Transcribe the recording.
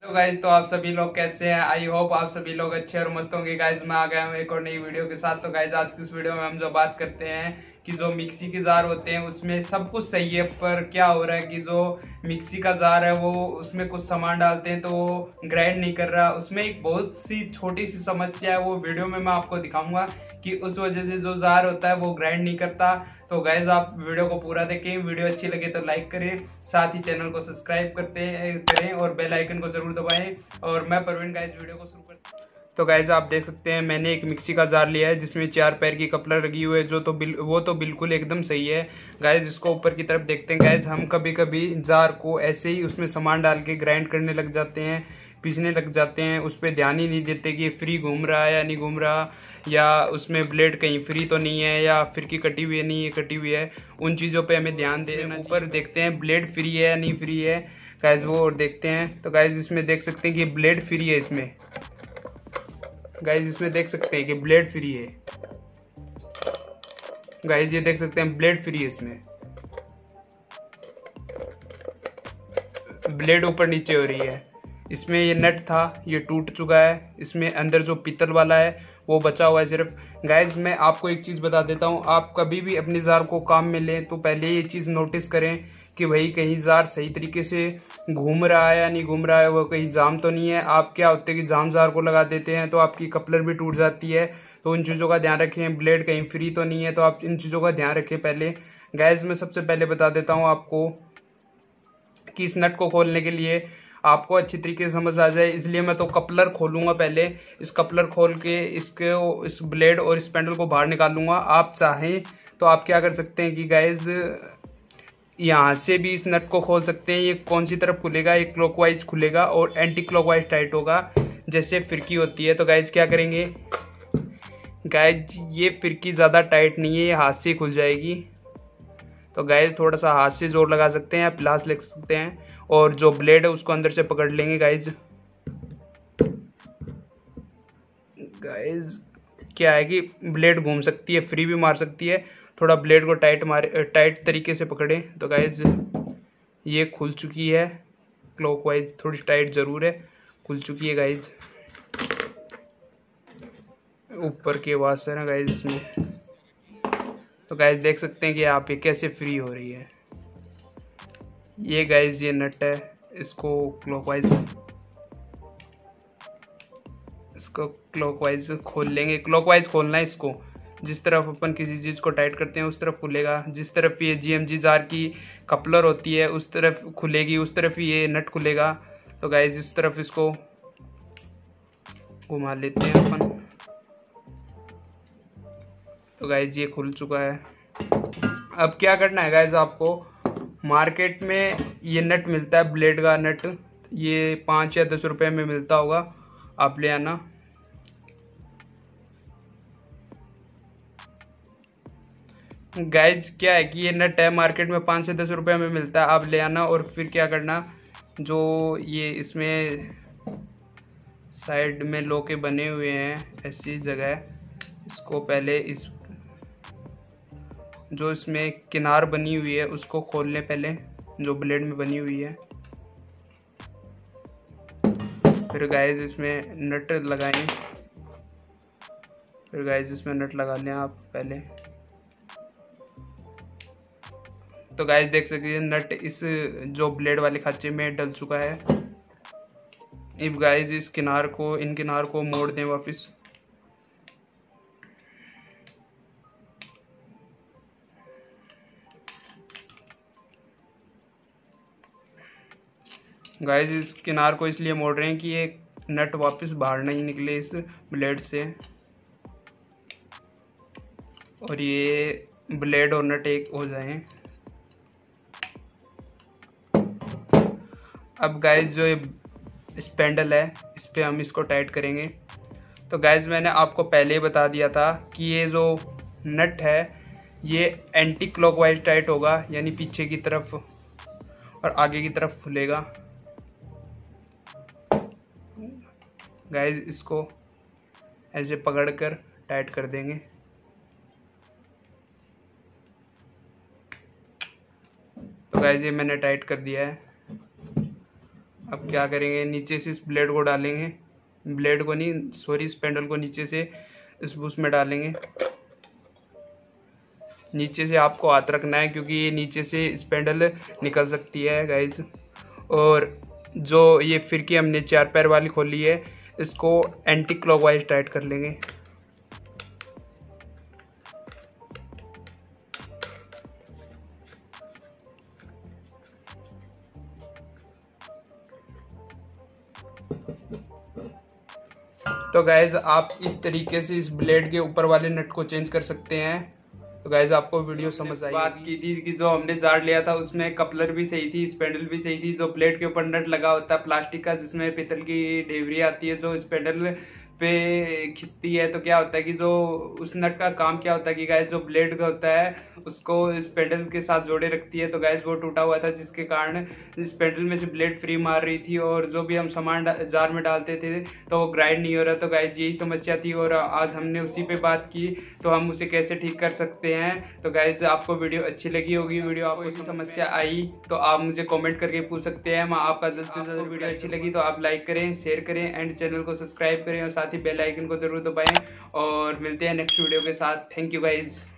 तो गाइज, तो आप सभी लोग कैसे हैं? आई होप आप सभी लोग अच्छे और मस्त होंगे। गाइज मैं आ गया हूँ एक और नई वीडियो के साथ। तो गाइज आज की इस वीडियो में हम जो बात करते हैं कि जो मिक्सी के जार होते हैं उसमें सब कुछ सही है, पर क्या हो रहा है कि जो मिक्सी का जार है वो उसमें कुछ सामान डालते हैं तो वो ग्राइंड नहीं कर रहा। उसमें एक बहुत सी छोटी सी समस्या है, वो वीडियो में मैं आपको दिखाऊंगा कि उस वजह से जो जार होता है वो ग्राइंड नहीं करता। तो गाइज आप वीडियो को पूरा देखें, वीडियो अच्छी लगे तो लाइक करें, साथ ही चैनल को सब्सक्राइब करें और बेल आइकन को जरूर दबाएं। और मैं परवीन गाइज वीडियो को शुरू करता हूं। तो गाइज आप देख सकते हैं मैंने एक मिक्सी का जार लिया है जिसमें 4 पैर की कपलर लगी हुई है, वो तो बिल्कुल एकदम सही है। गाइज इसको ऊपर की तरफ देखते हैं। गाइज हम कभी कभी जार को ऐसे ही उसमें सामान डाल के ग्राइंड करने लग जाते हैं, पीसने लग जाते हैं, उस पर ध्यान ही नहीं देते कि फ्री घूम रहा है या नहीं घूम रहा, या उसमें ब्लेड कहीं फ्री तो नहीं है, या फिर की कटी हुई है नहीं है कटी हुई है। उन चीज़ों पे हमें ध्यान देना। ऊपर देखते हैं ब्लेड फ्री है या नहीं फ्री है गाइज, वो और देखते हैं। तो गाइज इसमें देख सकते हैं कि ब्लेड फ्री है। इसमें गाइज इसमें देख सकते हैं कि ब्लेड फ्री है। गाइज ये देख सकते हैं ब्लेड फ्री है। इसमें ब्लेड ऊपर नीचे हो रही है। इसमें ये नट था, ये टूट चुका है। इसमें अंदर जो पीतल वाला है वो बचा हुआ है सिर्फ। गाइज मैं आपको एक चीज़ बता देता हूँ, आप कभी भी अपने जार को काम में लें तो पहले ये चीज़ नोटिस करें कि भाई कहीं जार सही तरीके से घूम रहा है या नहीं घूम रहा है, वो कहीं जाम तो नहीं है। आप क्या होते हैं कि जाम जार को लगा देते हैं तो आपकी कपलर भी टूट जाती है। तो उन चीज़ों का ध्यान रखें, ब्लेड कहीं फ्री तो नहीं है, तो आप इन चीज़ों का ध्यान रखें पहले। गाइज मैं सबसे पहले बता देता हूँ आपको कि इस नट को खोलने के लिए आपको अच्छी तरीके से समझ आ जाए, इसलिए मैं तो कपलर खोलूंगा पहले। इस कपलर खोल के इस ब्लेड और इस पैंडल को बाहर निकाल लूंगा। आप चाहें तो आप क्या कर सकते हैं कि गाइज यहाँ से भी इस नट को खोल सकते हैं। ये कौन सी तरफ खुलेगा, ये क्लॉकवाइज खुलेगा और एंटी क्लॉकवाइज टाइट होगा जैसे फिरकी होती है। तो गाइज क्या करेंगे, गाइज ये फिरकी ज़्यादा टाइट नहीं है, ये हाथ से ही खुल जाएगी। तो गाइज थोड़ा सा हाथ से जोर लगा सकते हैं, आप प्लास ले सकते हैं और जो ब्लेड है उसको अंदर से पकड़ लेंगे। गाइज गाइज क्या है कि ब्लेड घूम सकती है, फ्री भी मार सकती है। थोड़ा ब्लेड को टाइट तरीके से पकड़े। तो गाइज ये खुल चुकी है, क्लॉकवाइज थोड़ी टाइट ज़रूर है, खुल चुकी है गाइज। ऊपर के वाशर है गाइज इसमें। तो गाइज देख सकते हैं कि आप ये कैसे फ्री हो रही है। ये गाइज ये नट है, इसको क्लॉकवाइज खोल लेंगे। क्लॉकवाइज खोलना है इसको, जिस तरफ अपन किसी चीज़ को टाइट करते हैं उस तरफ खुलेगा। जिस तरफ ये जीएमजी जार की कपलर होती है उस तरफ खुलेगी, उस तरफ ही ये नट खुलेगा। तो गाइज इस तरफ इसको घुमा लेते हैं अपन। तो गाइज ये खुल चुका है। अब क्या करना है गाइज, आपको मार्केट में ये नट मिलता है, ब्लेड का नट, ये 5 या 10 रुपए में मिलता होगा, आप ले आना। गाइज क्या है कि ये नट है, मार्केट में 5 से 10 रुपए में मिलता है, आप ले आना। और फिर क्या करना, जो ये इसमें साइड में लोके बने हुए हैं ऐसी जगह, इसको पहले इस जो इसमें किनार बनी हुई है उसको खोल लें पहले, जो ब्लेड में बनी हुई है। फिर गाइज इसमें नट लगाएं। फिर गाइज इसमें नट लगा लें आप पहले। तो गाइज देख सकते हैं नट इस जो ब्लेड वाले खांचे में डल चुका है। अब गाइज इन किनार को मोड़ दें वापस। गाइज इस किनार को इसलिए मोड़ रहे हैं कि ये नट वापस बाहर नहीं निकले इस ब्लेड से, और ये ब्लेड और नट एक हो जाएं। अब गाइज जो ये स्पेंडल है इस पे हम इसको टाइट करेंगे। तो गाइज मैंने आपको पहले ही बता दिया था कि ये जो नट है ये एंटी क्लॉकवाइज टाइट होगा, यानी पीछे की तरफ और आगे की तरफ खुलेगा। गाइज इसको ऐसे पकड़कर टाइट कर देंगे। तो गाइज ये मैंने टाइट कर दिया है। अब आप क्या करेंगे, नीचे से इस ब्लेड को डालेंगे, ब्लेड को नहीं सॉरी स्पेंडल को नीचे से इस बुश में डालेंगे। नीचे से आपको हाथ रखना है क्योंकि ये नीचे से स्पेंडल निकल सकती है गाइज। और जो ये फिरकी हमने 4 पैर वाली खोली है इसको एंटी क्लॉकवाइज टाइट कर लेंगे। तो गाइज आप इस तरीके से इस ब्लेड के ऊपर वाले नट को चेंज कर सकते हैं। तो गाइज आपको वीडियो समझ आई। बात की थी कि जो हमने जार लिया था उसमें कपलर भी सही थी, स्पेंडल भी सही थी। जो ब्लेड के ऊपर नट लगा होता है प्लास्टिक का जिसमें पीतल की ढेबरी आती है जो स्पेंडल पे खिंचती है, तो क्या होता है कि जो उस नट का काम क्या होता है कि गाइज जो ब्लेड का होता है उसको स्पेंडल के साथ जोड़े रखती है। तो गाइज वो टूटा हुआ था जिसके कारण स्पेंडल में से ब्लेड फ्री मार रही थी और जो भी हम सामान जार में डालते थे तो वो ग्राइंड नहीं हो रहा। तो गाइज यही समस्या थी और आज हमने उसी पे बात की तो हम उसे कैसे ठीक कर सकते हैं। तो गाइज आपको वीडियो अच्छी लगी होगी, वीडियो आपको ऐसी समस्या आई तो आप मुझे कमेंट करके पूछ सकते हैं। मैं आपका जल्द से जल्द वीडियो अच्छी लगी तो आप लाइक करें, शेयर करें एंड चैनल को सब्सक्राइब करें और साथ ही बेल आइकन को जरूर दबाएं और मिलते हैं नेक्स्ट वीडियो के साथ। Thank you guys.